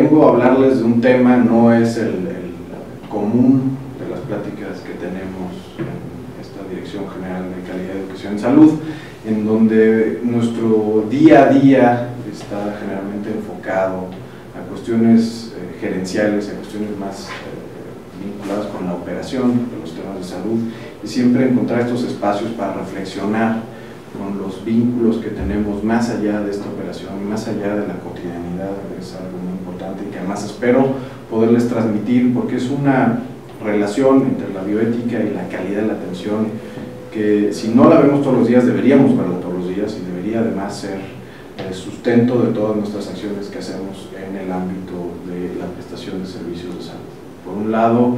vengo a hablarles de un tema, no es el común de las pláticas que tenemos en esta Dirección General de Calidad de Educación en Salud, en donde nuestro día a día está generalmente enfocado a cuestiones gerenciales, a cuestiones más vinculadas con la operación de los temas de salud, y siempre encontrar estos espacios para reflexionar con los vínculos que tenemos más allá de esta operación, más allá de la cotidianidad, es algo muy importante y que además espero poderles transmitir, porque es una relación entre la bioética y la calidad de la atención que, si no la vemos todos los días, deberíamos verla todos los días, y debería además ser el sustento de todas nuestras acciones que hacemos en el ámbito de la prestación de servicios de salud. Por un lado,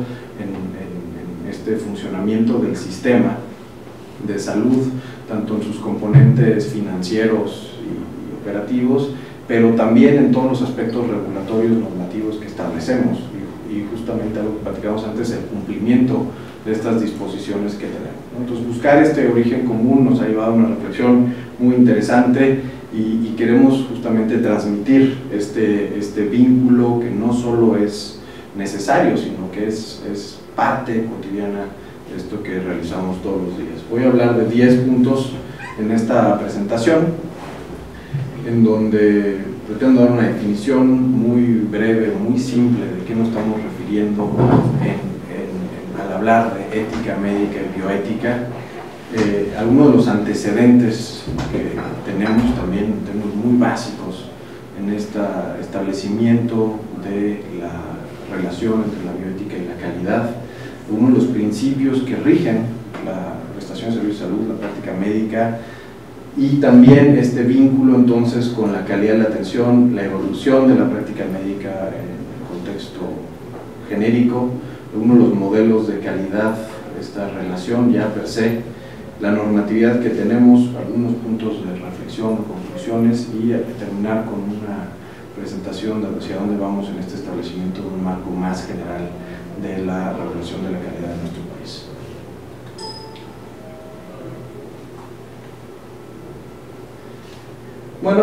en este funcionamiento del sistema de salud, tanto en sus componentes financieros y operativos, pero también en todos los aspectos regulatorios, normativos que establecemos, y justamente algo que platicamos antes, el cumplimiento de estas disposiciones que tenemos, ¿no? Entonces, buscar este origen común nos ha llevado a una reflexión muy interesante, y queremos justamente transmitir este vínculo que no solo es necesario, sino que es parte cotidiana de esto que realizamos todos los días. Voy a hablar de 10 puntos en esta presentación, en donde pretendo dar una definición muy breve, muy simple de qué nos estamos refiriendo al hablar de ética médica y bioética. Algunos de los antecedentes que tenemos también, tenemos muy básicos en este establecimiento de la relación entre la bioética y la calidad, uno de los principios que rigen la prestación de servicios de salud, la práctica médica, y también este vínculo entonces con la calidad de la atención, la evolución de la práctica médica en el contexto genérico, uno de los modelos de calidad, esta relación ya per se, la normatividad que tenemos, algunos puntos de reflexión, conclusiones, y terminar con una presentación de hacia dónde vamos en este establecimiento de un marco más general de la regulación de la calidad de nuestro país. Bueno,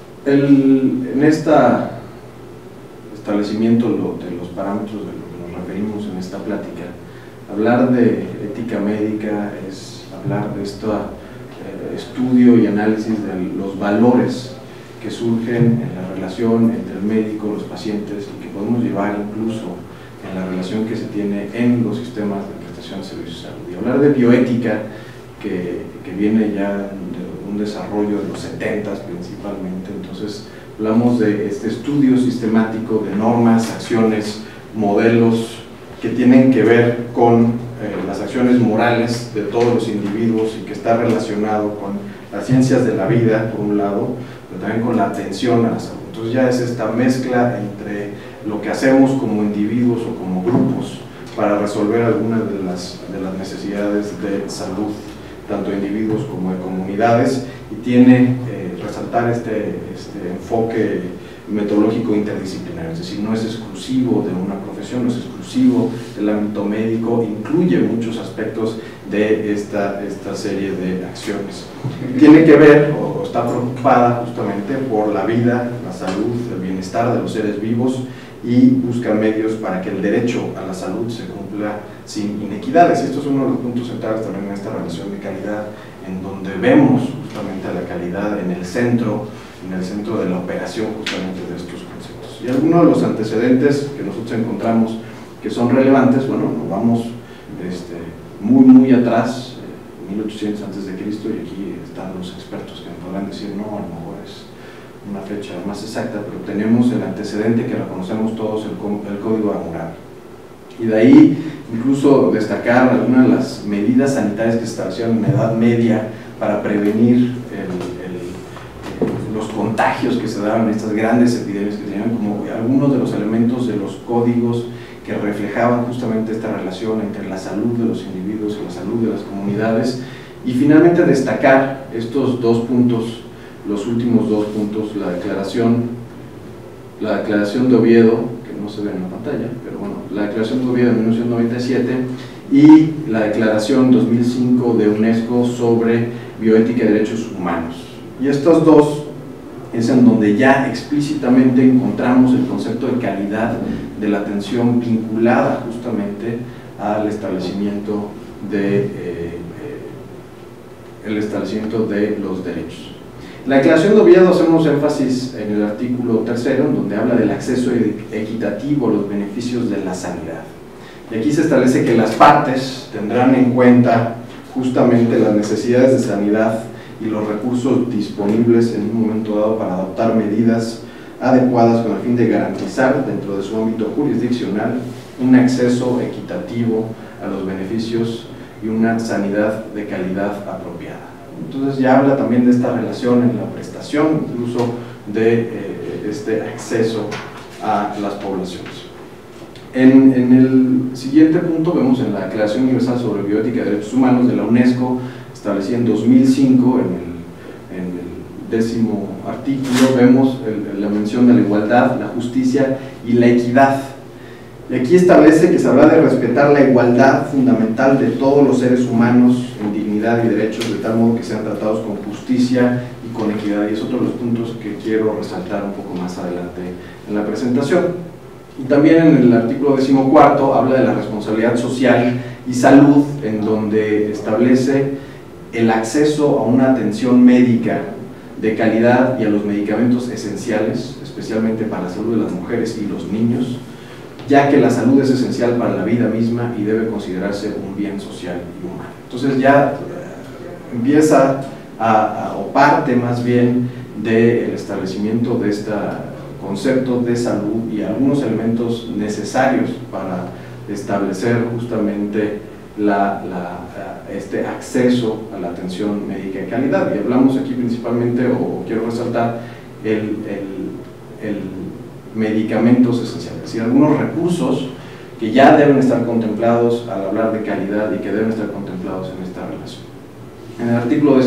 en este establecimiento de los parámetros de lo que nos referimos en esta plática, hablar de ética médica es hablar de este estudio y análisis de los valores que surgen en la relación entre el médico, los pacientes, y que podemos llevar incluso en la relación que se tiene en los sistemas de prestación de servicios de salud. Y hablar de bioética, que viene ya de un desarrollo de los 70s principalmente, entonces hablamos de este estudio sistemático de normas, acciones, modelos que tienen que ver con las acciones morales de todos los individuos, y que está relacionado con las ciencias de la vida, por un lado, pero también con la atención a la salud. Entonces ya es esta mezcla entre lo que hacemos como individuos o como grupos para resolver algunas de las necesidades de salud, tanto de individuos como de comunidades, y tiene resaltar este enfoque metodológico interdisciplinario, es decir, no es exclusivo de una profesión, no es exclusivo del ámbito médico, incluye muchos aspectos de esta serie de acciones. Tiene que ver, o está preocupada justamente por la vida, la salud, el bienestar de los seres vivos, y busca medios para que el derecho a la salud se cumpla sin inequidades. Esto es uno de los puntos centrales también en esta relación de calidad, en donde vemos justamente a la calidad en el centro de la operación justamente de estos conceptos. Y algunos de los antecedentes que nosotros encontramos que son relevantes, bueno, nos vamos muy atrás, 1800 a.C., y aquí están los expertos que me podrán decir, no, a lo mejor es una fecha más exacta, pero tenemos el antecedente que reconocemos todos, el Código de Hammurabi. Y de ahí incluso destacar algunas de las medidas sanitarias que se establecieron en la Edad Media para prevenir los contagios que se daban en estas grandes epidemias que tenían, como algunos de los elementos de los códigos que reflejaban justamente esta relación entre la salud de los individuos y la salud de las comunidades. Y finalmente destacar estos dos puntos, los últimos dos puntos, la declaración de Oviedo, que no se ve en la pantalla, pero bueno, la declaración de Oviedo de 1997 y la declaración 2005 de UNESCO sobre bioética y derechos humanos. Y estos dos es en donde ya explícitamente encontramos el concepto de calidad de la atención vinculada justamente al establecimiento de los derechos. En la Declaración de Oviedo hacemos énfasis en el artículo 3, en donde habla del acceso equitativo a los beneficios de la sanidad. Y aquí se establece que las partes tendrán en cuenta justamente las necesidades de sanidad y los recursos disponibles en un momento dado para adoptar medidas adecuadas con el fin de garantizar dentro de su ámbito jurisdiccional un acceso equitativo a los beneficios y una sanidad de calidad apropiada. Entonces ya habla también de esta relación en la prestación, incluso de este acceso a las poblaciones. En el siguiente punto vemos en la Declaración Universal sobre Bioética y Derechos Humanos de la UNESCO, establecida en 2005, en el 10º artículo, vemos la mención de la igualdad, la justicia y la equidad. Y aquí establece que se habrá de respetar la igualdad fundamental de todos los seres humanos en dignidad y derechos, de tal modo que sean tratados con justicia y con equidad. Y es otro de los puntos que quiero resaltar un poco más adelante en la presentación. Y también en el artículo 14 habla de la responsabilidad social y salud, en donde establece el acceso a una atención médica de calidad y a los medicamentos esenciales, especialmente para la salud de las mujeres y los niños, ya que la salud es esencial para la vida misma y debe considerarse un bien social y humano. Entonces ya empieza o parte más bien del establecimiento de este concepto de salud y algunos elementos necesarios para establecer justamente este acceso a la atención médica de calidad. Y hablamos aquí principalmente, o quiero resaltar, el medicamentos esenciales, es decir, algunos recursos que ya deben estar contemplados al hablar de calidad y que deben estar contemplados en esta relación. En el artículo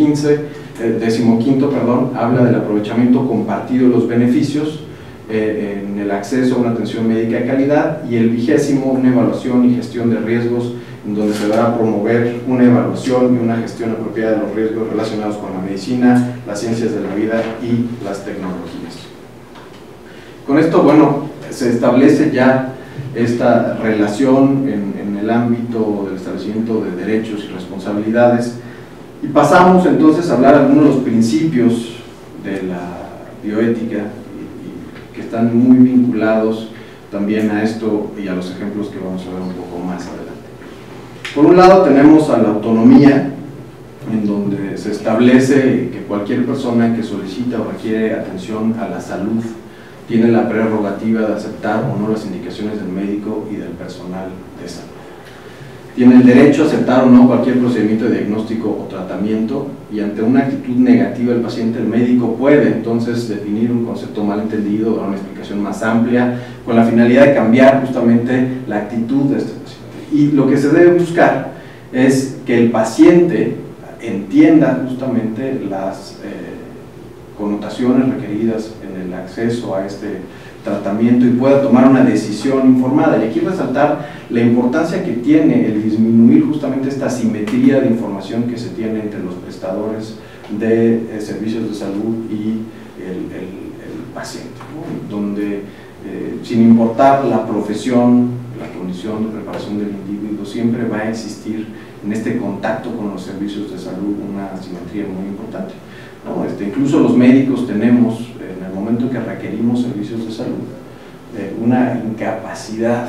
15, habla del aprovechamiento compartido de los beneficios en el acceso a una atención médica de calidad, y el 20º, una evaluación y gestión de riesgos, en donde se deberá promover una evaluación y una gestión apropiada de los riesgos relacionados con la medicina, las ciencias de la vida y las tecnologías. Con esto, bueno, se establece ya esta relación en el ámbito del establecimiento de derechos y responsabilidades, y pasamos entonces a hablar de algunos de los principios de la bioética que están muy vinculados también a esto y a los ejemplos que vamos a ver un poco más adelante. Por un lado tenemos a la autonomía, en donde se establece que cualquier persona que solicita o requiere atención a la salud tiene la prerrogativa de aceptar o no las indicaciones del médico y del personal de salud. Tiene el derecho a aceptar o no cualquier procedimiento de diagnóstico o tratamiento, y ante una actitud negativa del paciente, el médico puede entonces definir un concepto mal entendido o dar una explicación más amplia con la finalidad de cambiar justamente la actitud de este paciente. Y lo que se debe buscar es que el paciente entienda justamente las connotaciones requeridas en el acceso a este tratamiento y pueda tomar una decisión informada. Y aquí resaltar la importancia que tiene el disminuir justamente esta asimetría de información que se tiene entre los prestadores de servicios de salud y el paciente, ¿no? Donde sin importar la profesión, la condición de preparación del individuo, siempre va a existir en este contacto con los servicios de salud una asimetría muy importante, ¿no? Incluso los médicos tenemos, en el momento que requerimos servicios de salud, una incapacidad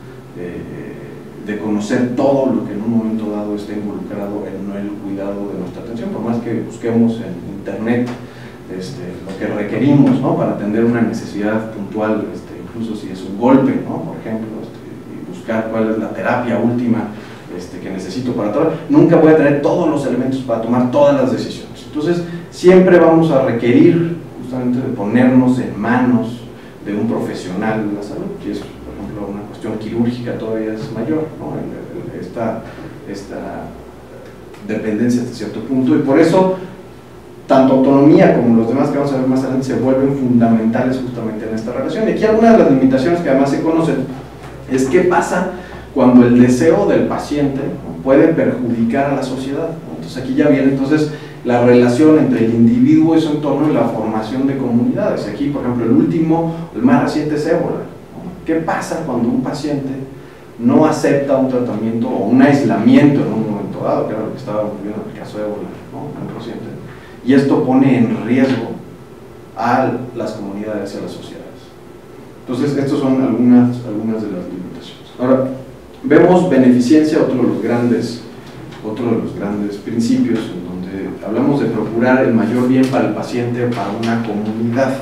de conocer todo lo que en un momento dado está involucrado en el cuidado de nuestra atención, por más que busquemos en internet lo que requerimos, ¿no?, para atender una necesidad puntual, incluso si es un golpe, ¿no?, por ejemplo, y buscar cuál es la terapia última que necesito para todo, nunca voy a tener todos los elementos para tomar todas las decisiones. Entonces siempre vamos a requerir justamente de ponernos en manos de un profesional de la salud, que es, por ejemplo, una cuestión quirúrgica todavía es mayor, ¿no?, esta dependencia hasta cierto punto, y por eso tanto autonomía como los demás que vamos a ver más adelante se vuelven fundamentales justamente en esta relación. Y aquí algunas de las limitaciones que además se conocen es qué pasa cuando el deseo del paciente, ¿no?, puede perjudicar a la sociedad, ¿no? Entonces aquí ya viene entonces la relación entre el individuo y su entorno y la formación de comunidades. Aquí, por ejemplo, el último, el más reciente es ébola, ¿no? ¿Qué pasa cuando un paciente no acepta un tratamiento o un aislamiento en un momento dado, que era lo que estábamos viendo en el caso de ébola, ¿no? Muy reciente? Y esto pone en riesgo a las comunidades y a las sociedades. Entonces, estas son algunas de las limitaciones. Ahora, vemos beneficencia, otro de los grandes principios, en donde hablamos de procurar el mayor bien para el paciente, para una comunidad.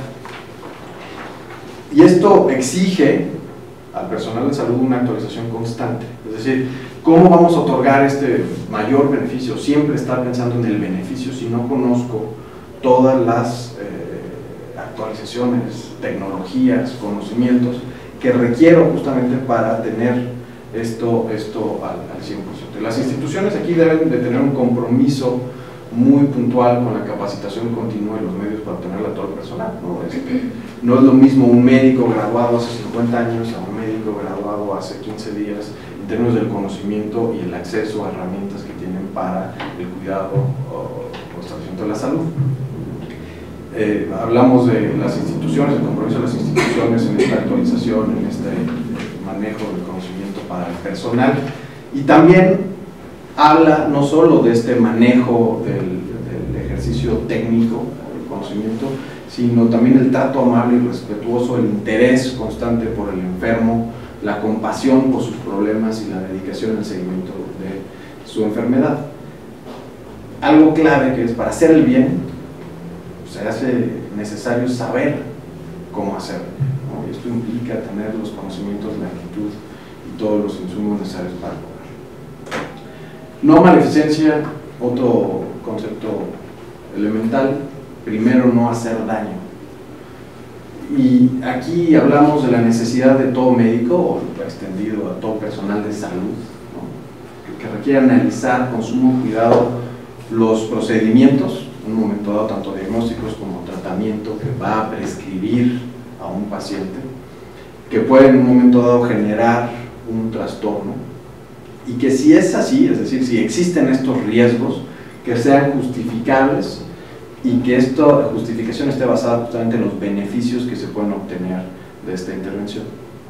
Y esto exige al personal de salud una actualización constante. Es decir, ¿cómo vamos a otorgar este mayor beneficio? Siempre estar pensando en el beneficio si no conozco todas las actualizaciones, tecnologías, conocimientos que requiero justamente para tener esto al 100%. Las instituciones aquí deben de tener un compromiso muy puntual con la capacitación continua de los medios para obtenerla a todo el personal, ¿no? No es lo mismo un médico graduado hace 50 años a un médico graduado hace 15 días en términos del conocimiento y el acceso a herramientas que tienen para el cuidado o establecimiento de la salud. Hablamos de las instituciones, el compromiso de las instituciones en esta actualización, en este manejo del conocimiento para el personal, y también habla no solo de este manejo del ejercicio técnico, del conocimiento, sino también el trato amable y respetuoso, el interés constante por el enfermo, la compasión por sus problemas y la dedicación al seguimiento de su enfermedad. Algo clave que es para hacer el bien, se hace necesario saber cómo hacerlo, ¿no? Y esto implica tener los conocimientos, la actitud y todos los insumos necesarios para lograrlo. No maleficencia, otro concepto elemental. Primero, no hacer daño. Y aquí hablamos de la necesidad de todo médico, o extendido a todo personal de salud, ¿no? que requiere analizar con sumo cuidado los procedimientos, en un momento dado, tanto diagnósticos como tratamiento que va a prescribir a un paciente, que puede en un momento dado generar un trastorno, y que si es así, es decir, si existen estos riesgos, que sean justificables y que esta justificación esté basada justamente en los beneficios que se pueden obtener de esta intervención.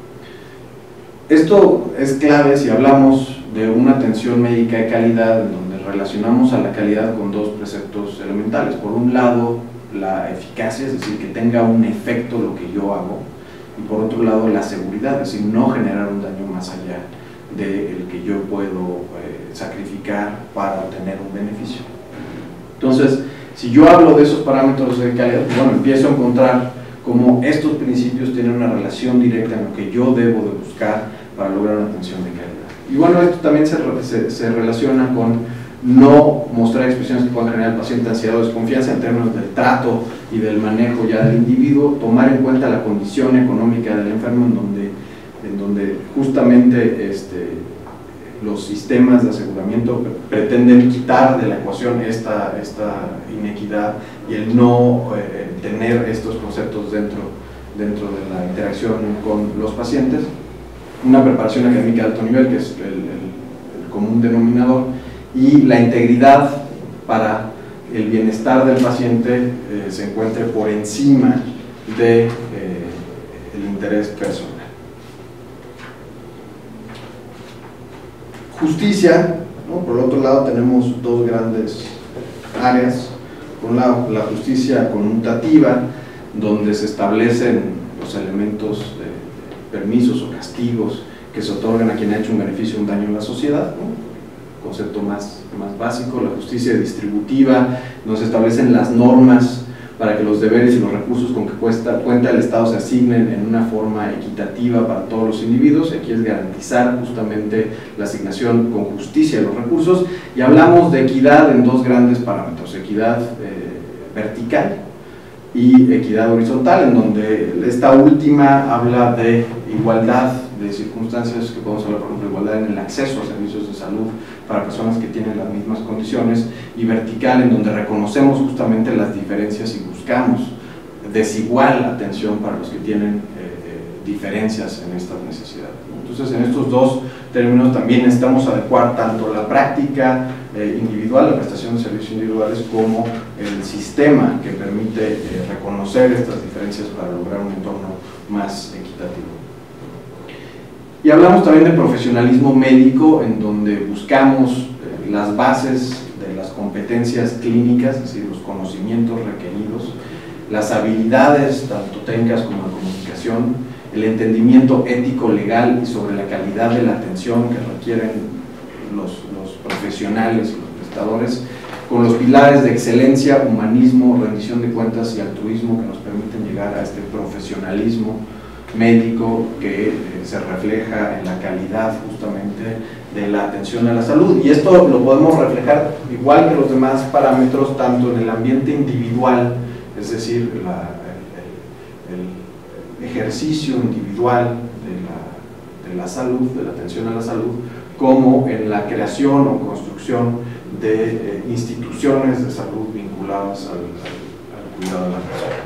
Esto es clave si hablamos de una atención médica de calidad, en donde relacionamos a la calidad con dos preceptos elementales. Por un lado, la eficacia, es decir, que tenga un efecto lo que yo hago, y por otro lado, la seguridad, es decir, no generar un daño más allá del que yo puedo sacrificar para obtener un beneficio. Entonces, si yo hablo de esos parámetros de calidad, bueno, empiezo a encontrar cómo estos principios tienen una relación directa en lo que yo debo de buscar para lograr una atención de calidad. Y bueno, esto también se relaciona con no mostrar expresiones que puedan generar al paciente ansiedad o desconfianza en términos del trato y del manejo ya del individuo, tomar en cuenta la condición económica del enfermo, en donde justamente los sistemas de aseguramiento pretenden quitar de la ecuación esta inequidad y el no tener estos conceptos dentro de la interacción con los pacientes. Una preparación académica de alto nivel, que es el común denominador, y la integridad para el bienestar del paciente se encuentre por encima del interés personal. Justicia, ¿no? Por el otro lado tenemos dos grandes áreas. Por un lado, la justicia conmutativa, donde se establecen los elementos de permisos o castigos que se otorgan a quien ha hecho un beneficio o un daño en la sociedad, ¿no? Concepto más básico. La justicia distributiva, donde se establecen las normas para que los deberes y los recursos con que cuenta el Estado se asignen en una forma equitativa para todos los individuos. Aquí es garantizar justamente la asignación con justicia de los recursos, y hablamos de equidad en dos grandes parámetros: equidad vertical y equidad horizontal, en donde esta última habla de igualdad de circunstancias, que podemos hablar, por ejemplo, de igualdad en el acceso a servicios de salud para personas que tienen las mismas condiciones, y vertical, en donde reconocemos justamente las diferencias y buscamos desigual atención para los que tienen diferencias en estas necesidades. Entonces, en estos dos términos también necesitamos adecuar tanto la práctica individual, la prestación de servicios individuales, como el sistema que permite reconocer estas diferencias para lograr un entorno más equitativo. Y hablamos también de profesionalismo médico, en donde buscamos las bases de las competencias clínicas, es decir, los conocimientos requeridos, las habilidades, tanto técnicas como de comunicación, el entendimiento ético, legal y sobre la calidad de la atención que requieren los profesionales, los prestadores, con los pilares de excelencia, humanismo, rendición de cuentas y altruismo que nos permiten llegar a este profesionalismo médico que se refleja en la calidad justamente de la atención a la salud. Y esto lo podemos reflejar igual que los demás parámetros, tanto en el ambiente individual, es decir, el ejercicio individual de la salud, de la atención a la salud, como en la creación o construcción de instituciones de salud vinculadas al cuidado de la persona.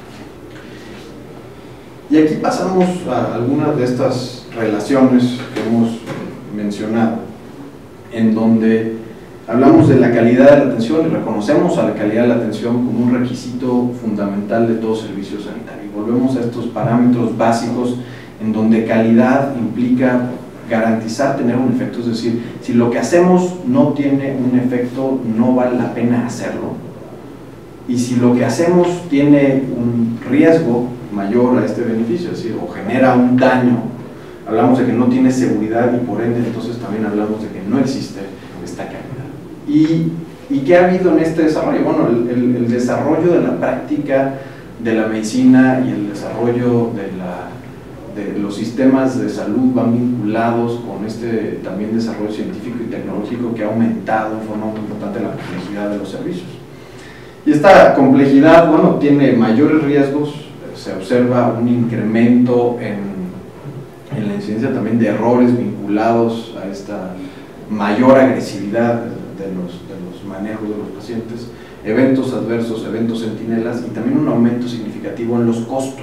Y aquí pasamos a algunas de estas relaciones que hemos mencionado, en donde hablamos de la calidad de la atención y reconocemos a la calidad de la atención como un requisito fundamental de todo servicio sanitario. Y volvemos a estos parámetros básicos en donde calidad implica garantizar tener un efecto, es decir, si lo que hacemos no tiene un efecto, no vale la pena hacerlo. Y si lo que hacemos tiene un riesgo mayor a este beneficio, es decir, o genera un daño, hablamos de que no tiene seguridad y por ende entonces también hablamos de que no existe esta calidad. ¿Y qué ha habido en este desarrollo? Bueno, el desarrollo de la práctica de la medicina y el desarrollo de los sistemas de salud van vinculados con este también desarrollo científico y tecnológico que ha aumentado de forma muy importante la complejidad de los servicios. Y esta complejidad, bueno, tiene mayores riesgos, se observa un incremento en la incidencia también de errores vinculados a esta mayor agresividad de los manejos de los pacientes, eventos adversos, eventos centinelas y también un aumento significativo en los costos.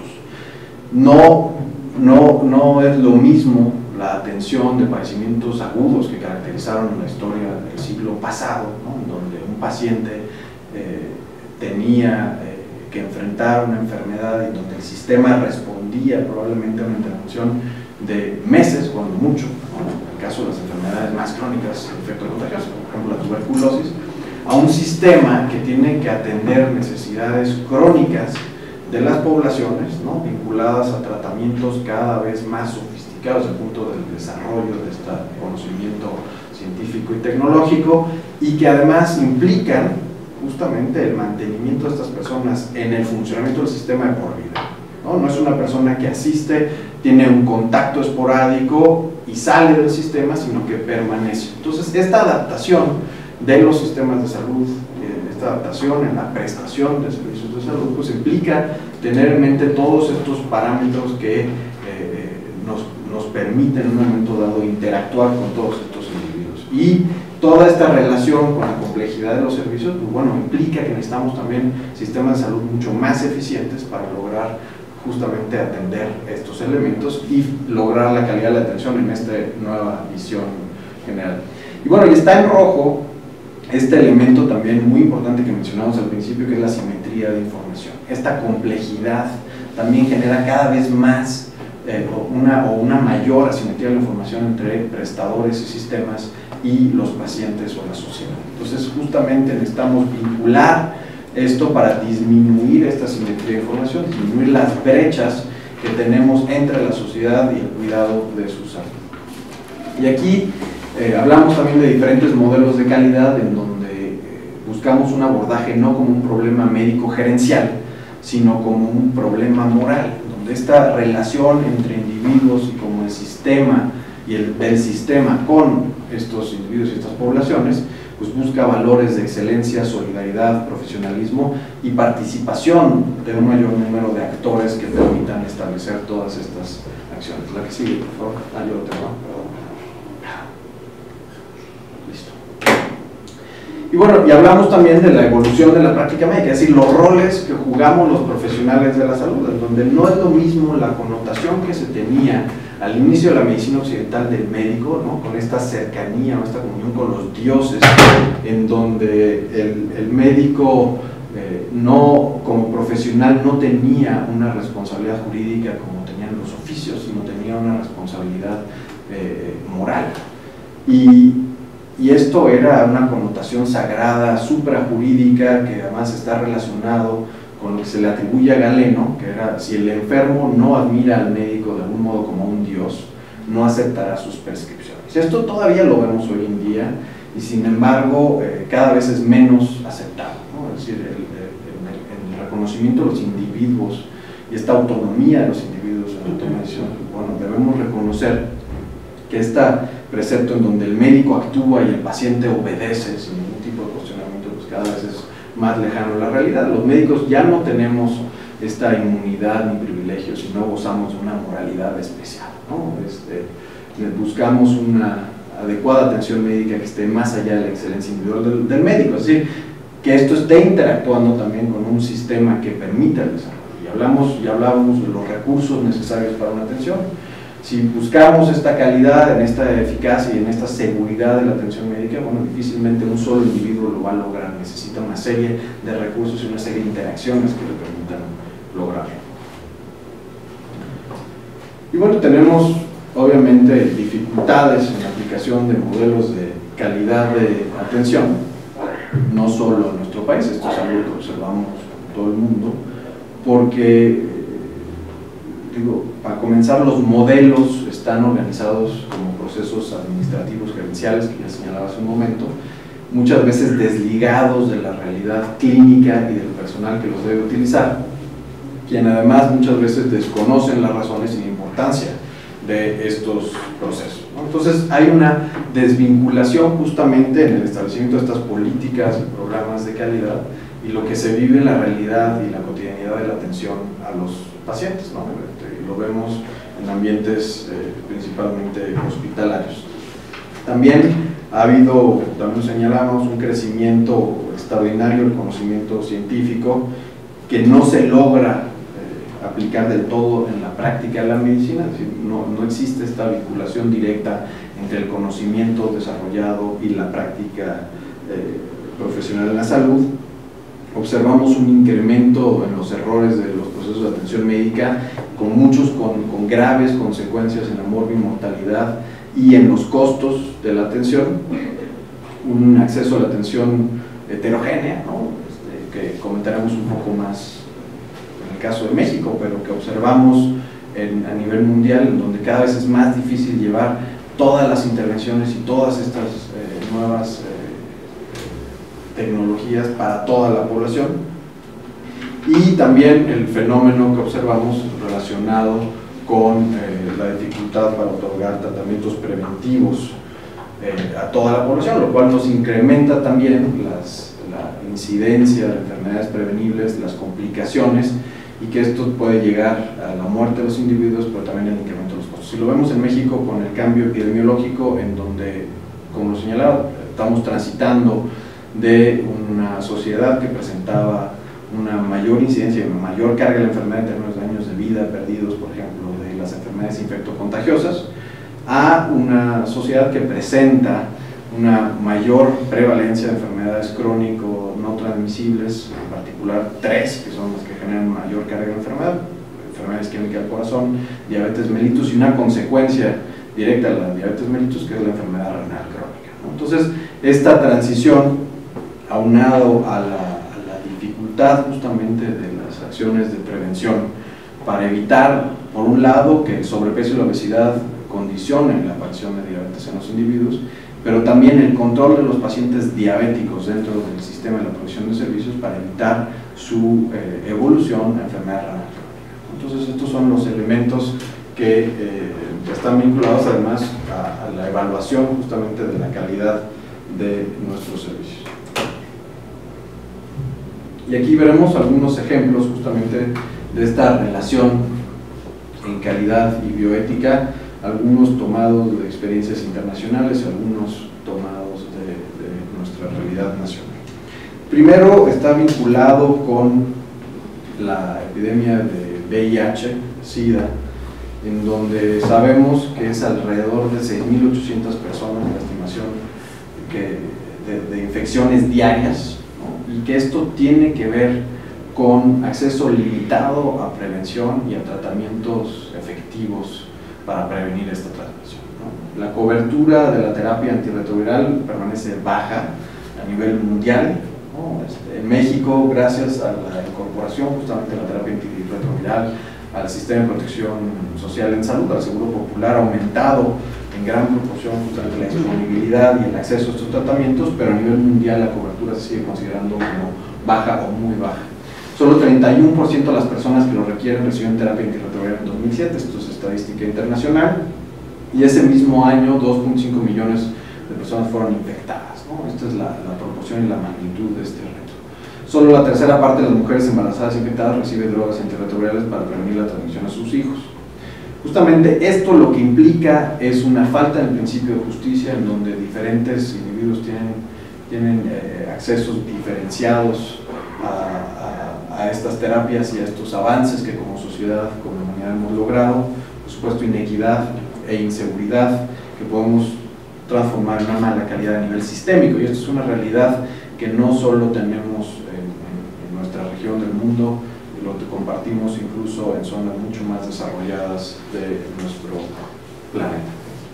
No es lo mismo la atención de padecimientos agudos que caracterizaron la historia del siglo pasado, ¿no? En donde un paciente tenía que enfrentar una enfermedad y donde el sistema respondía probablemente a una intervención de meses, cuando mucho, ¿no? En el caso de las enfermedades más crónicas, el efecto contagioso, por ejemplo la tuberculosis, a un sistema que tiene que atender necesidades crónicas de las poblaciones, ¿no? Vinculadas a tratamientos cada vez más sofisticados desde el punto del desarrollo de este conocimiento científico y tecnológico, y que además implican justamente el mantenimiento de estas personas en el funcionamiento del sistema de por vida, ¿no? No es una persona que asiste, tiene un contacto esporádico y sale del sistema, sino que permanece. Entonces, esta adaptación de los sistemas de salud, esta adaptación en la prestación de servicios de salud, pues implica tener en mente todos estos parámetros que nos permiten en un momento dado interactuar con todos estos individuos. Y toda esta relación con la complejidad de los servicios, pues bueno, implica que necesitamos también sistemas de salud mucho más eficientes para lograr justamente atender estos elementos y lograr la calidad de la atención en esta nueva visión general. Y bueno, y está en rojo este elemento también muy importante que mencionamos al principio, que es la simetría de información. Esta complejidad también genera cada vez más una mayor asimetría de la información entre prestadores y sistemas y los pacientes o la sociedad. Entonces, justamente necesitamos vincular esto para disminuir esta simetría de información, disminuir las brechas que tenemos entre la sociedad y el cuidado de su salud. Y aquí hablamos también de diferentes modelos de calidad en donde buscamos un abordaje no como un problema médico gerencial, sino como un problema moral, donde esta relación entre individuos y como el sistema y del sistema con estos individuos y estas poblaciones, pues busca valores de excelencia, solidaridad, profesionalismo y participación de un mayor número de actores que permitan establecer todas estas acciones. La que sigue, por favor. Yo tengo, perdón. Listo. Y Y bueno, y hablamos también de la evolución de la práctica médica, es decir, los roles que jugamos los profesionales de la salud, en donde no es lo mismo la connotación que se tenía al inicio de la medicina occidental del médico, ¿no? Con esta cercanía o esta comunión con los dioses, en donde el médico no, como profesional, no tenía una responsabilidad jurídica como tenían los oficios, sino tenía una responsabilidad moral. Y esto era una connotación sagrada, suprajurídica, que además está relacionado con lo que se le atribuye a Galeno, que era: si el enfermo no admira al médico de algún modo como un dios, no aceptará sus prescripciones. Esto todavía lo vemos hoy en día, y sin embargo cada vez es menos aceptado, ¿no? Es decir, el reconocimiento de los individuos y esta autonomía de los individuos en la toma de decisiones, bueno, debemos reconocer que este precepto en donde el médico actúa y el paciente obedece sin ningún tipo de cuestionamiento, pues cada vez es más lejano a la realidad. Los médicos ya no tenemos esta inmunidad ni privilegios, sino gozamos de una moralidad especial, ¿no? Buscamos una adecuada atención médica que esté más allá de la excelencia individual del médico, es decir, que esto esté interactuando también con un sistema que permita el desarrollo. Y hablábamos de los recursos necesarios para una atención. Si buscamos esta calidad, en esta eficacia y en esta seguridad de la atención médica, bueno, difícilmente un solo individuo lo va a lograr. Necesita una serie de recursos y una serie de interacciones que le permitan lograrlo. Y bueno, tenemos obviamente dificultades en la aplicación de modelos de calidad de atención, no solo en nuestro país, esto es algo que observamos en todo el mundo, porque para comenzar, los modelos están organizados como procesos administrativos gerenciales, que ya señalaba hace un momento, muchas veces desligados de la realidad clínica y del personal que los debe utilizar, quien además muchas veces desconocen las razones y la importancia de estos procesos, ¿no? Entonces hay una desvinculación justamente en el establecimiento de estas políticas y programas de calidad y lo que se vive en la realidad y la cotidianidad de la atención a los pacientes, ¿no? Lo vemos en ambientes principalmente hospitalarios. También ha habido, también señalamos, un crecimiento extraordinario del conocimiento científico que no se logra aplicar del todo en la práctica de la medicina, es decir, no existe esta vinculación directa entre el conocimiento desarrollado y la práctica profesional en la salud. Observamos un incremento en los errores de los procesos de atención médica, con muchos con graves consecuencias en la mortalidad y en los costos de la atención, un acceso a la atención heterogénea, ¿no? Que comentaremos un poco más en el caso de México, pero que observamos a nivel mundial, en donde cada vez es más difícil llevar todas las intervenciones y todas estas nuevas tecnologías para toda la población. Y también el fenómeno que observamos relacionado con la dificultad para otorgar tratamientos preventivos a toda la población, lo cual nos incrementa también la incidencia de enfermedades prevenibles, las complicaciones, y que esto puede llegar a la muerte de los individuos, pero también al incremento de los costos. Si lo vemos en México con el cambio epidemiológico, en donde, como lo señalaba, estamos transitando de una sociedad que presentaba una mayor incidencia y una mayor carga de la enfermedad en términos de años de vida perdidos, por ejemplo, de las enfermedades infectocontagiosas, a una sociedad que presenta una mayor prevalencia de enfermedades crónico no transmisibles, en particular 3, que son las que generan mayor carga de la enfermedad: enfermedad isquémica del corazón, diabetes mellitus y una consecuencia directa de la diabetes mellitus, que es la enfermedad renal crónica, ¿no? Entonces, esta transición, aunado a la dificultad justamente de las acciones de prevención para evitar, por un lado, que el sobrepeso y la obesidad condicionen la aparición de diabetes en los individuos, pero también el control de los pacientes diabéticos dentro del sistema de la provisión de servicios para evitar su evolución a enfermedad renal crónica. Entonces, estos son los elementos que están vinculados además a la evaluación justamente de la calidad de nuestros servicios. Y aquí veremos algunos ejemplos justamente de esta relación en calidad y bioética, algunos tomados de experiencias internacionales, algunos tomados de nuestra realidad nacional. Primero, está vinculado con la epidemia de VIH, SIDA, en donde sabemos que es alrededor de 6.800 personas la estimación de infecciones diarias, ¿no? Y que esto tiene que ver con acceso limitado a prevención y a tratamientos efectivos para prevenir esta transmisión, ¿no? La cobertura de la terapia antirretroviral permanece baja a nivel mundial, ¿no? En México, gracias a la incorporación justamente de la terapia antirretroviral al sistema de protección social en salud, al Seguro Popular, ha aumentado en gran proporción justamente la disponibilidad y el acceso a estos tratamientos, pero a nivel mundial la cobertura se sigue considerando como baja o muy baja. Solo 31% de las personas que lo requieren reciben terapia antirretroviral en 2007, esto es estadística internacional, y ese mismo año 2.5 millones de personas fueron infectadas, ¿no? Esta es la proporción y la magnitud de este reto. Solo la tercera parte de las mujeres embarazadas infectadas recibe drogas antirretrovirales para prevenir la transmisión a sus hijos. Justamente esto lo que implica es una falta del principio de justicia, en donde diferentes individuos tienen accesos diferenciados a estas terapias y a estos avances que como sociedad, como humanidad hemos logrado, por supuesto inequidad e inseguridad que podemos transformar en una mala calidad a nivel sistémico, y esto es una realidad que no solo tenemos en nuestra región del mundo, lo compartimos incluso en zonas mucho más desarrolladas de nuestro planeta.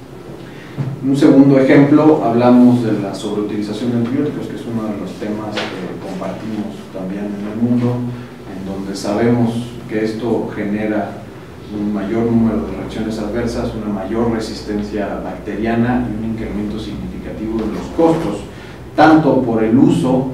Un segundo ejemplo, hablamos de la sobreutilización de antibióticos, que es uno de los temas que compartimos también en el mundo, en donde sabemos que esto genera un mayor número de reacciones adversas, una mayor resistencia bacteriana y un incremento significativo de los costos, tanto por el uso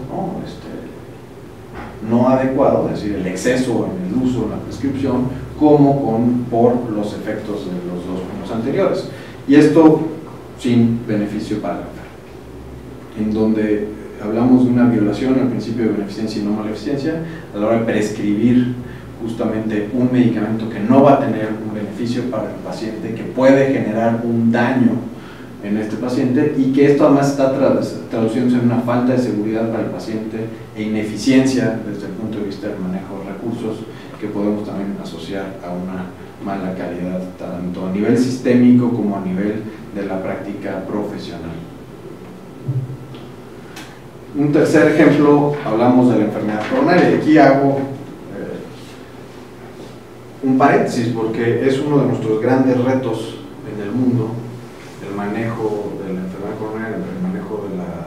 no adecuado, es decir, el exceso en el uso, en la prescripción, como por los efectos de los dos puntos anteriores. Y esto sin beneficio para la enfermo, en donde hablamos de una violación al principio de beneficencia y no maleficencia a la hora de prescribir justamente un medicamento que no va a tener un beneficio para el paciente, que puede generar un daño en este paciente, y que esto además está traduciéndose en una falta de seguridad para el paciente e ineficiencia desde el punto de vista del manejo de recursos, que podemos también asociar a una mala calidad tanto a nivel sistémico como a nivel de la práctica profesional. Un tercer ejemplo, hablamos de la enfermedad coronaria, y aquí hago un paréntesis porque es uno de nuestros grandes retos en el mundo, el manejo de la enfermedad coronaria, el manejo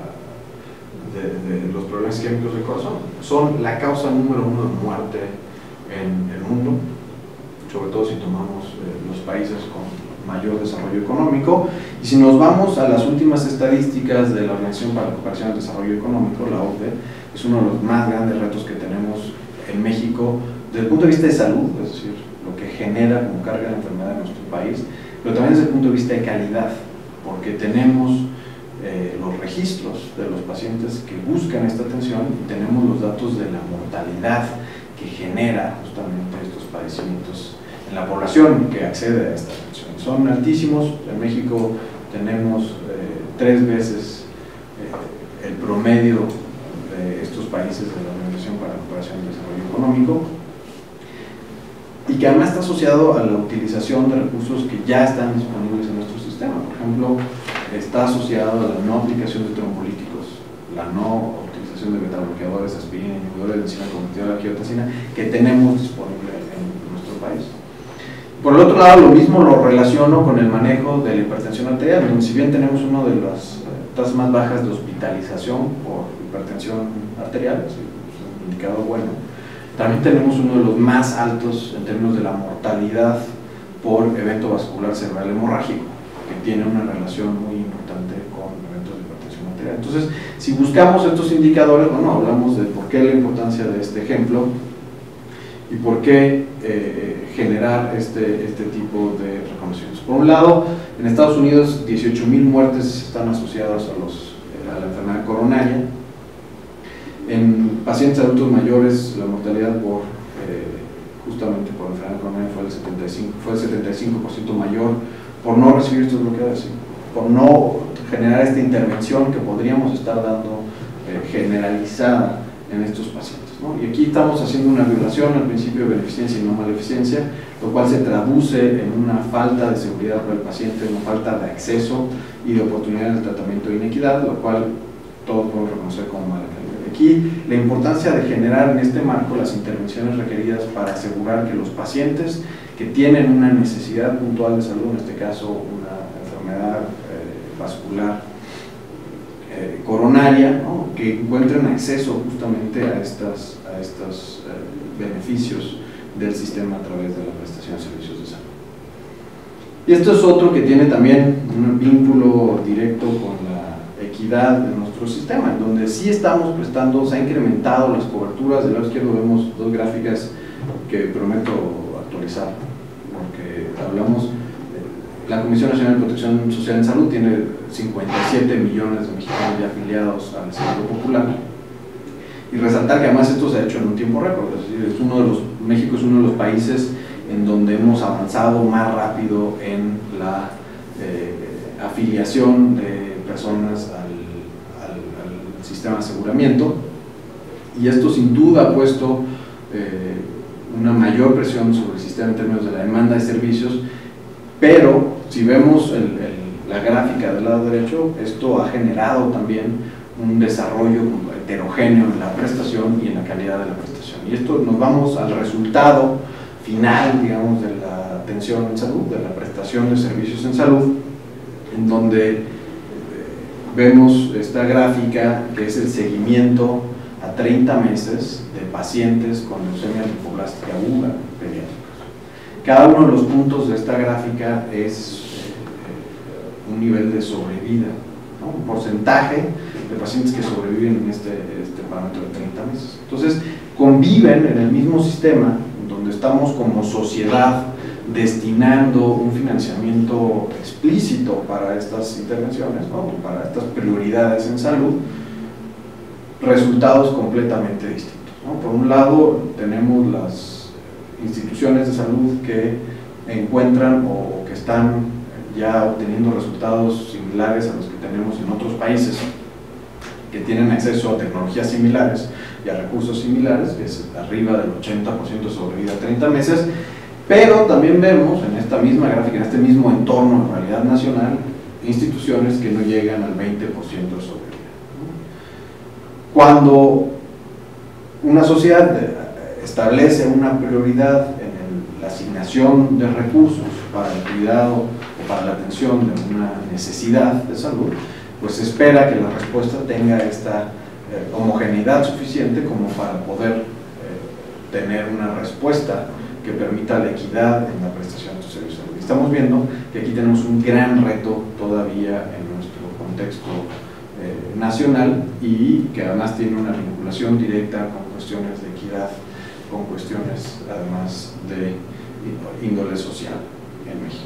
de los problemas isquémicos del corazón. Son la causa número 1 de muerte en el mundo, sobre todo si tomamos los países con mayor desarrollo económico. Y si nos vamos a las últimas estadísticas de la Organización para la Cooperación y el Desarrollo Económico, la OCDE, es uno de los más grandes retos que tenemos en México desde el punto de vista de salud, es decir, lo que genera como carga la enfermedad en nuestro país, pero también desde el punto de vista de calidad, porque tenemos los registros de los pacientes que buscan esta atención y tenemos los datos de la mortalidad que genera justamente estos padecimientos en la población que accede a esta atención. Son altísimos. En México tenemos 3 veces el promedio de estos países de la Organización para la Cooperación y el Desarrollo Económico, y que además está asociado a la utilización de recursos que ya están disponibles en nuestro sistema. Por ejemplo, está asociado a la no aplicación de trombólíticos, la no utilización de betabloqueadores, aspirina, inhibidores de enzima convertidora de la angiotensina, que tenemos disponible en nuestro país. Por el otro lado, lo mismo lo relaciono con el manejo de la hipertensión arterial, donde si bien tenemos una de las tasas más bajas de hospitalización por hipertensión arterial, es un indicador bueno, también tenemos uno de los más altos en términos de la mortalidad por evento vascular cerebral hemorrágico, que tiene una relación muy importante con eventos de hipertensión arterial. Entonces, si buscamos estos indicadores, bueno, hablamos de por qué la importancia de este ejemplo y por qué generar este tipo de reconocimientos. Por un lado, en Estados Unidos 18.000 muertes están asociadas a la enfermedad coronaria. En pacientes adultos mayores, la mortalidad justamente por enfermedad coronaria fue el 75% mayor por no recibir estos bloqueadores, por no generar esta intervención que podríamos estar dando generalizada en estos pacientes, ¿no? Y aquí estamos haciendo una violación al principio de beneficencia y no maleficencia, lo cual se traduce en una falta de seguridad para el paciente, una falta de acceso y de oportunidades de tratamiento de inequidad, lo cual todos podemos reconocer como mala calidad. Aquí la importancia de generar en este marco las intervenciones requeridas para asegurar que los pacientes que tienen una necesidad puntual de salud, en este caso una enfermedad vascular coronaria, ¿no?, que encuentren acceso justamente a estos beneficios del sistema a través de la prestación de servicios de salud. Y esto es otro que tiene también un vínculo directo con la equidad de nuestro sistema, en donde sí estamos prestando, se ha incrementado las coberturas. Del lado izquierdo vemos dos gráficas que prometo actualizar, porque hablamos, la Comisión Nacional de Protección Social en Salud tiene 57 millones de mexicanos ya afiliados al Seguro Popular, y resaltar que además esto se ha hecho en un tiempo récord, es decir, México es uno de los países en donde hemos avanzado más rápido en la afiliación de personas al sistema de aseguramiento, y esto sin duda ha puesto una mayor presión sobre el sistema en términos de la demanda de servicios. Pero si vemos la gráfica del lado derecho, esto ha generado también un desarrollo heterogéneo en la prestación y en la calidad de la prestación. Y esto nos vamos al resultado final, digamos, de la atención en salud, de la prestación de servicios en salud, en donde vemos esta gráfica que es el seguimiento a 30 meses de pacientes con leucemia linfoblástica aguda pediátricos. Cada uno de los puntos de esta gráfica es un nivel de sobrevida, ¿no?, un porcentaje de pacientes que sobreviven en este parámetro de 30 meses. Entonces, conviven en el mismo sistema, donde estamos como sociedad destinando un financiamiento explícito para estas intervenciones, ¿no?, para estas prioridades en salud, resultados completamente distintos, ¿no? Por un lado, tenemos las instituciones de salud que encuentran o que están ya obteniendo resultados similares a los que tenemos en otros países, que tienen acceso a tecnologías similares y a recursos similares, que es arriba del 80% de sobrevida a 30 meses, pero también vemos en esta misma gráfica, en este mismo entorno de realidad nacional, instituciones que no llegan al 20% de sobrevida. Cuando una sociedad establece una prioridad en la asignación de recursos para el cuidado o para la atención de una necesidad de salud, pues se espera que la respuesta tenga esta homogeneidad suficiente como para poder tener una respuesta que permita la equidad en la prestación de estos servicios de salud. Estamos viendo que aquí tenemos un gran reto todavía en nuestro contexto nacional, y que además tiene una vinculación directa con cuestiones de equidad, con cuestiones además de índole social en México.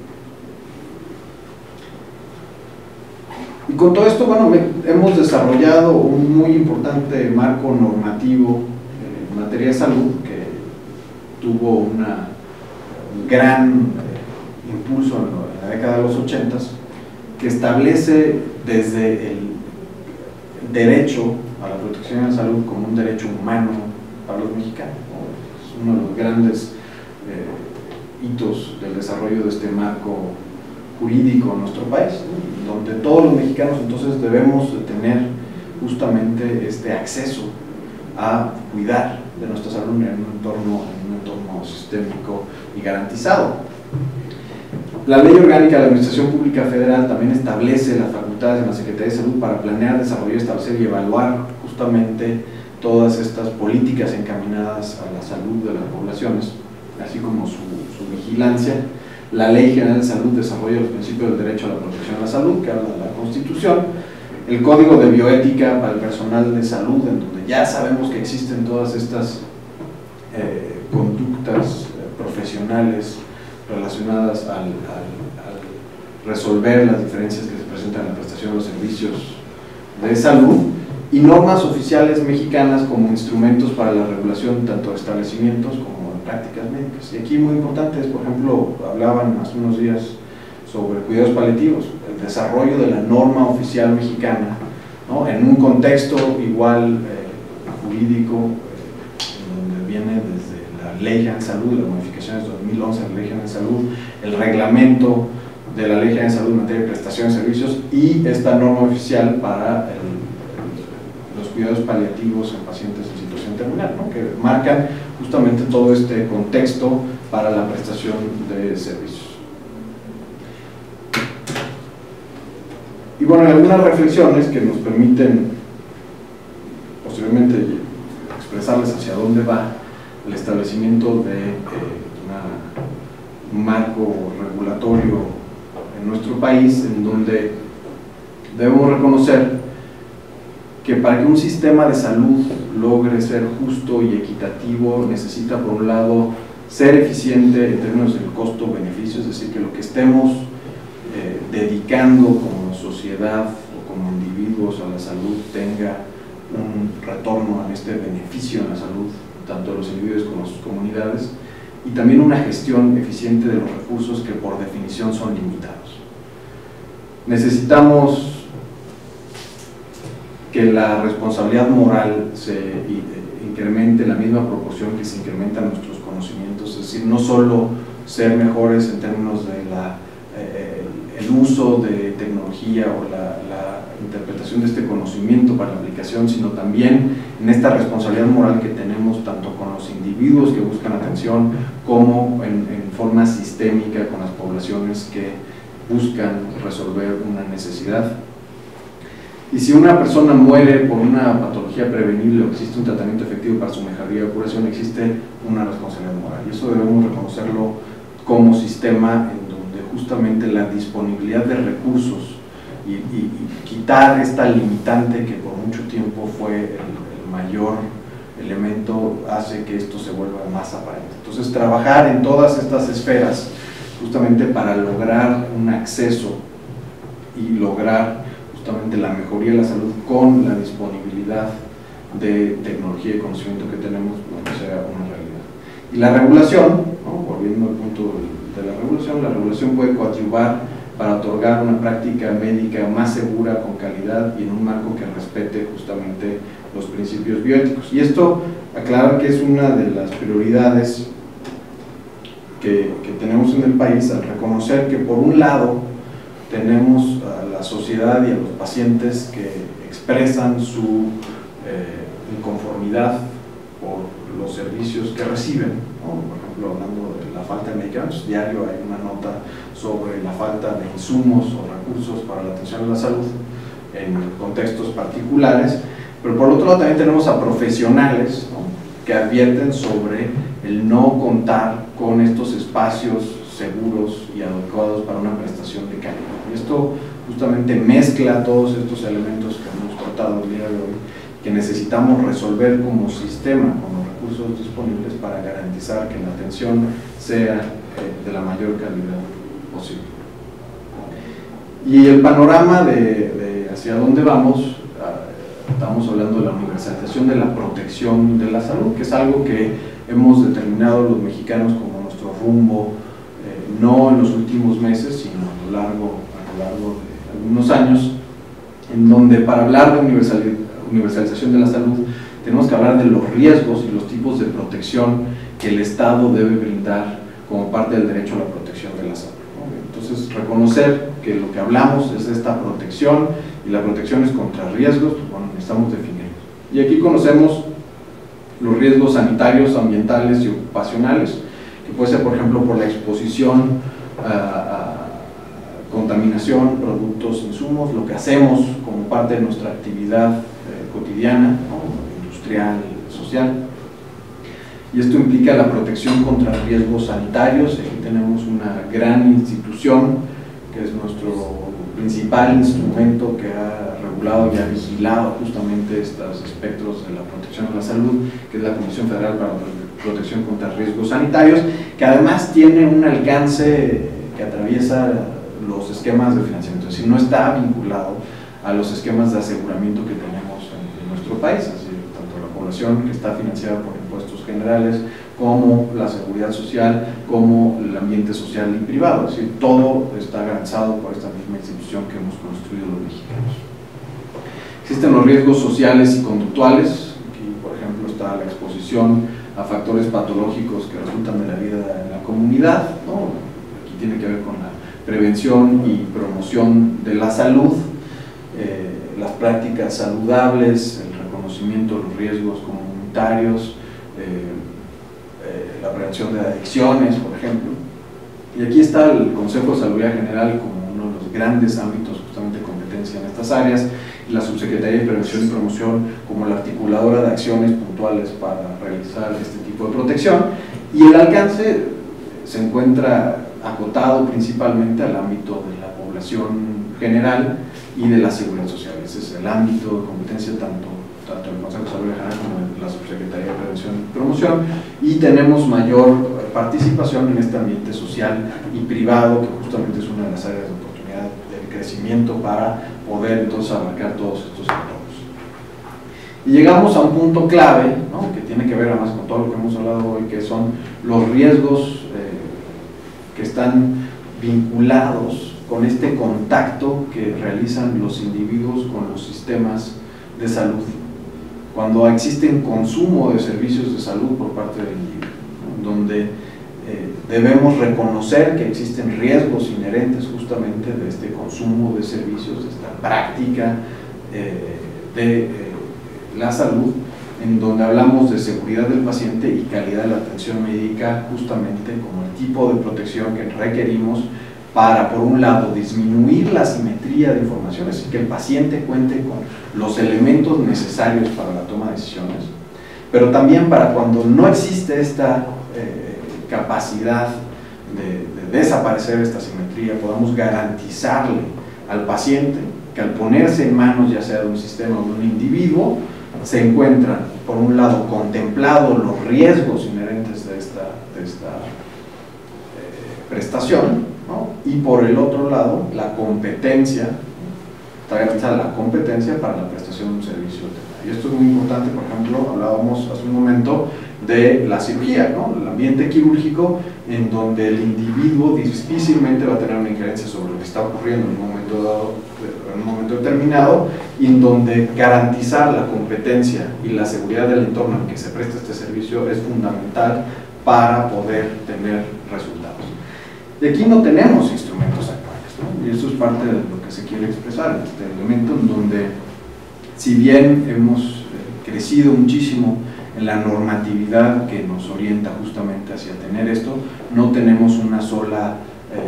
Y con todo esto, bueno, hemos desarrollado un muy importante marco normativo en materia de salud que tuvo un gran impulso en la década de los 80, que establece desde el derecho a la protección de la salud como un derecho humano para los mexicanos, ¿no? Es uno de los grandes hitos del desarrollo de este marco jurídico en nuestro país, ¿no?, donde todos los mexicanos entonces debemos de tener justamente este acceso a cuidar de nuestra salud en un entorno sistémico y garantizado. La Ley Orgánica de la Administración Pública Federal también establece las facultades de la Secretaría de Salud para planear, desarrollar, establecer y evaluar justamente todas estas políticas encaminadas a la salud de las poblaciones, así como su vigilancia. La Ley General de Salud desarrolla los principios del derecho a la protección de la salud, que habla de la Constitución. El Código de Bioética para el personal de salud, en donde ya sabemos que existen todas estas conductas profesionales relacionadas al resolver las diferencias que se presentan en la prestación de los servicios de salud, y normas oficiales mexicanas como instrumentos para la regulación tanto de establecimientos como de prácticas médicas. Y aquí muy importantes, por ejemplo, hablaban hace unos días sobre cuidados paliativos. El desarrollo de la norma oficial mexicana, ¿no? En un contexto igual jurídico, donde viene desde la Ley General de Salud, las modificaciones de 2011 de la Ley General de Salud, el reglamento de la Ley General de Salud en materia de prestación de servicios y esta norma oficial para los cuidados paliativos en pacientes en situación terminal, ¿no? Que marcan justamente todo este contexto para la prestación de servicios. Y bueno, hay algunas reflexiones que nos permiten posteriormente expresarles hacia dónde va el establecimiento de un marco regulatorio en nuestro país, en donde debemos reconocer que para que un sistema de salud logre ser justo y equitativo necesita, por un lado, ser eficiente en términos del costo-beneficio, es decir, que lo que estemos dedicando como sociedad o como individuos a la salud tenga un retorno en este beneficio en la salud, tanto de los individuos como de sus comunidades, y también una gestión eficiente de los recursos que por definición son limitados. Necesitamos que la responsabilidad moral se incremente en la misma proporción que se incrementan nuestros conocimientos, es decir, no solo ser mejores en términos de el uso de tecnología o la interpretación de este conocimiento para la aplicación, sino también en esta responsabilidad moral que tenemos tanto con los individuos que buscan atención como en forma sistémica con las poblaciones que buscan resolver una necesidad. Y si una persona muere por una patología prevenible o existe un tratamiento efectivo para su mejoría o curación, existe una responsabilidad moral, y eso debemos reconocerlo como sistema, en donde justamente la disponibilidad de recursos y quitar esta limitante que por mucho tiempo fue el mayor elemento hace que esto se vuelva más aparente. Entonces, trabajar en todas estas esferas justamente para lograr un acceso y lograr justamente la mejoría de la salud con la disponibilidad de tecnología y conocimiento que tenemos, bueno, sea una realidad. Y la regulación, ¿no? Volviendo al punto de la regulación puede coadyuvar para otorgar una práctica médica más segura, con calidad y en un marco que respete justamente los principios bioéticos. Y esto, aclarar que es una de las prioridades que tenemos en el país, al reconocer que por un lado tenemos a la sociedad y a los pacientes que expresan su inconformidad por los servicios que reciben, ¿no? Por ejemplo, hablando de la falta de medicamentos, diario hay una nota sobre la falta de insumos o recursos para la atención a la salud en contextos particulares, pero por otro lado también tenemos a profesionales, ¿no? Que advierten sobre el no contar con estos espacios seguros y adecuados para una prestación de calidad. Y esto justamente mezcla todos estos elementos que hemos tratado el día de hoy, que necesitamos resolver como sistema con los recursos disponibles para garantizar que la atención sea de la mayor calidad posible. Y el panorama de hacia dónde vamos, estamos hablando de la universalización de la protección de la salud, que es algo que hemos determinado los mexicanos como nuestro rumbo, no en los últimos meses, sino a lo largo de algunos años, en donde para hablar de universalización de la salud tenemos que hablar de los riesgos y los tipos de protección que el Estado debe brindar como parte del derecho a la protección de la salud, ¿no? Entonces, reconocer que lo que hablamos es de esta protección, y la protección es contra riesgos, pues bueno, necesitamos definirlos. Y aquí conocemos los riesgos sanitarios, ambientales y ocupacionales, que puede ser, por ejemplo, por la exposición a contaminación, productos, insumos, lo que hacemos como parte de nuestra actividad cotidiana, ¿no? Industrial, social. Y esto implica la protección contra riesgos sanitarios. Aquí tenemos una gran institución que es nuestro principal instrumento que ha regulado y ha vigilado justamente estos aspectos de la protección de la salud, que es la Comisión Federal para la Protección contra Riesgos Sanitarios, que además tiene un alcance que atraviesa los esquemas de financiamiento, es decir, no está vinculado a los esquemas de aseguramiento que tenemos en nuestro país, es decir, tanto la población que está financiada por impuestos generales como la seguridad social, como el ambiente social y privado. Es decir, todo está garantizado por esta misma institución que hemos construido los mexicanos. Existen los riesgos sociales y conductuales. Aquí, por ejemplo, está la exposición a factores patológicos que resultan de la vida en la comunidad, ¿no? Aquí tiene que ver con la prevención y promoción de la salud, las prácticas saludables, el reconocimiento de los riesgos comunitarios, la prevención de adicciones, por ejemplo. Y aquí está el Consejo de Salud General como uno de los grandes ámbitos justamente de competencia en estas áreas, y la Subsecretaría de Prevención y Promoción como la articuladora de acciones puntuales para realizar este tipo de protección, y el alcance se encuentra acotado principalmente al ámbito de la población general y de la seguridad social. Ese es el ámbito de competencia tanto del Consejo de Salud General como de la Subsecretaría de Prevención y Promoción, y tenemos mayor participación en este ambiente social y privado, que justamente es una de las áreas de oportunidad de crecimiento para poder entonces abarcar todos estos sectores. Y llegamos a un punto clave, ¿no?, que tiene que ver además con todo lo que hemos hablado hoy, que son los riesgos que están vinculados con este contacto que realizan los individuos con los sistemas de salud, cuando existe un consumo de servicios de salud por parte del individuo, ¿no?, donde debemos reconocer que existen riesgos inherentes justamente de este consumo de servicios, de esta práctica de la salud, en donde hablamos de seguridad del paciente y calidad de la atención médica, justamente como el tipo de protección que requerimos para, por un lado, disminuir la asimetría de información, es decir, que el paciente cuente con los elementos necesarios para la toma de decisiones, pero también para cuando no existe esta capacidad de desaparecer esta asimetría, podamos garantizarle al paciente que al ponerse en manos ya sea de un sistema o de un individuo, se encuentran, por un lado, contemplados los riesgos inherentes de esta prestación, ¿no?, y por el otro lado, la competencia, está garantizada la competencia para la prestación de un servicio. Y esto es muy importante. Por ejemplo, hablábamos hace un momento de la cirugía, ¿no?, el ambiente quirúrgico, en donde el individuo difícilmente va a tener una injerencia sobre lo que está ocurriendo en un momento dado, en un momento determinado, y en donde garantizar la competencia y la seguridad del entorno en que se presta este servicio es fundamental para poder tener resultados. Y aquí no tenemos instrumentos actuales, ¿no?, y eso es parte de lo que se quiere expresar en este elemento, en donde, si bien hemos crecido muchísimo en la normatividad que nos orienta justamente hacia tener esto, no tenemos una sola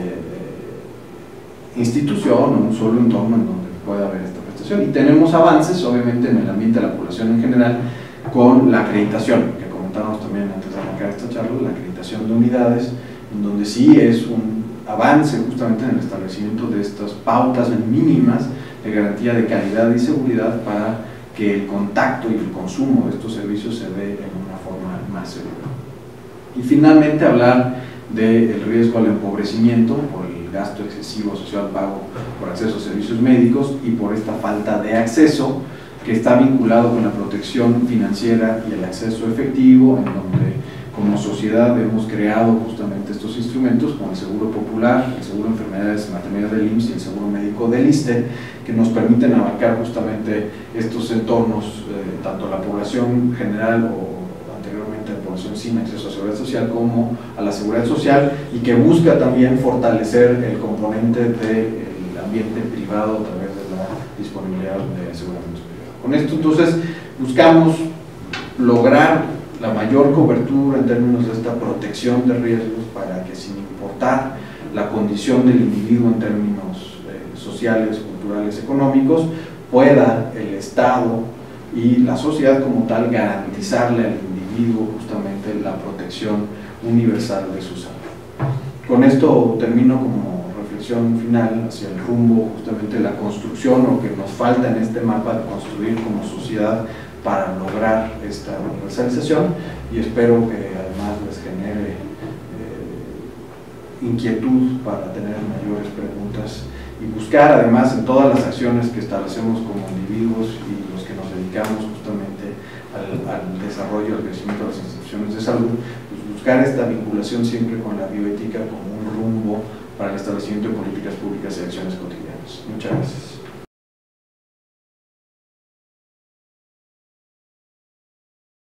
institución o un solo entorno en donde pueda haber esta prestación. Y tenemos avances, obviamente, en el ambiente de la población en general, con la acreditación, que comentábamos también antes de arrancar esta charla, la acreditación de unidades, en donde sí es un avance justamente en el establecimiento de estas pautas mínimas de garantía de calidad y seguridad para que el contacto y el consumo de estos servicios se dé en una forma más segura. Y finalmente hablar del riesgo al empobrecimiento por el gasto excesivo asociado al pago por acceso a servicios médicos y por esta falta de acceso que está vinculado con la protección financiera y el acceso efectivo, en donde como sociedad hemos creado justamente estos instrumentos como el Seguro Popular, el Seguro de Enfermedades y Maternidad del IMSS y el Seguro Médico del ISSSTE, que nos permiten abarcar justamente estos entornos, tanto a la población general o anteriormente a la población sin acceso a seguridad social como a la seguridad social, y que busca también fortalecer el componente del ambiente privado a través de la disponibilidad de aseguramientos privados. Con esto entonces buscamos lograr la mayor cobertura en términos de esta protección de riesgos para que, sin importar la condición del individuo en términos sociales, culturales, económicos, pueda el Estado y la sociedad como tal garantizarle al individuo justamente la protección universal de su salud. Con esto termino como reflexión final hacia el rumbo justamente de la construcción, o que nos falta en este mapa de construir como sociedad para lograr esta universalización, y espero que además les genere inquietud para tener mayores preguntas y buscar además en todas las acciones que establecemos como individuos y los que nos dedicamos justamente al desarrollo, al crecimiento de las instituciones de salud, pues buscar esta vinculación siempre con la bioética como un rumbo para el establecimiento de políticas públicas y acciones cotidianas. Muchas gracias.